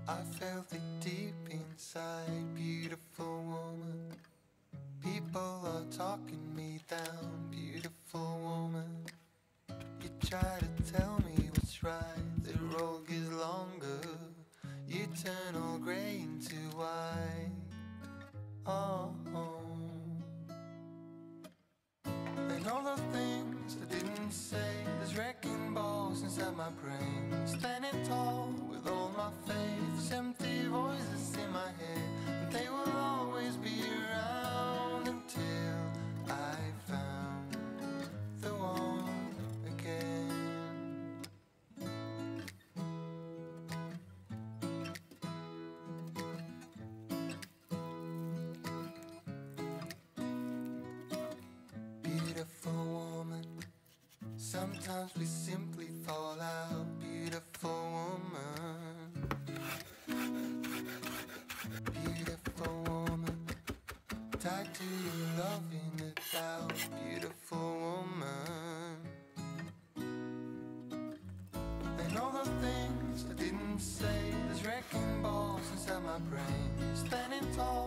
I felt it deep inside, beautiful woman. People are talking me down, beautiful woman. You try to tell me what's right, the road gets longer. You turn all grey into white. Oh, and all the things I didn't say, there's wrecking balls inside my brain. Standing tall with all my faith, empty voices in my head, and they will always be around until I found the one again. Beautiful woman, sometimes we simply fall out. Beautiful woman, beautiful woman, tied to your love in the doubt. Beautiful woman, and all the things I didn't say, there's wrecking balls inside my brain. Standing tall